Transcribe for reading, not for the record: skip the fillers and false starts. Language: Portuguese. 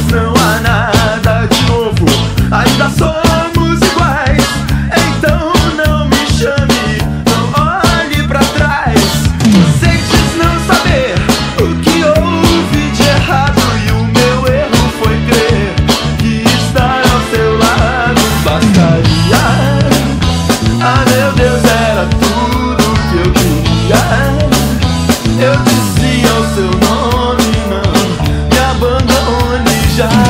não há nada de novo, ainda somos iguais. Então não me chame, não olhe pra trás. Sentes não saber o que houve de errado, e o meu erro foi crer que estar ao seu lado bastaria. Ah, meu Deus, era tudo que eu queria. Eu dizia o seu nome, não me abandone já.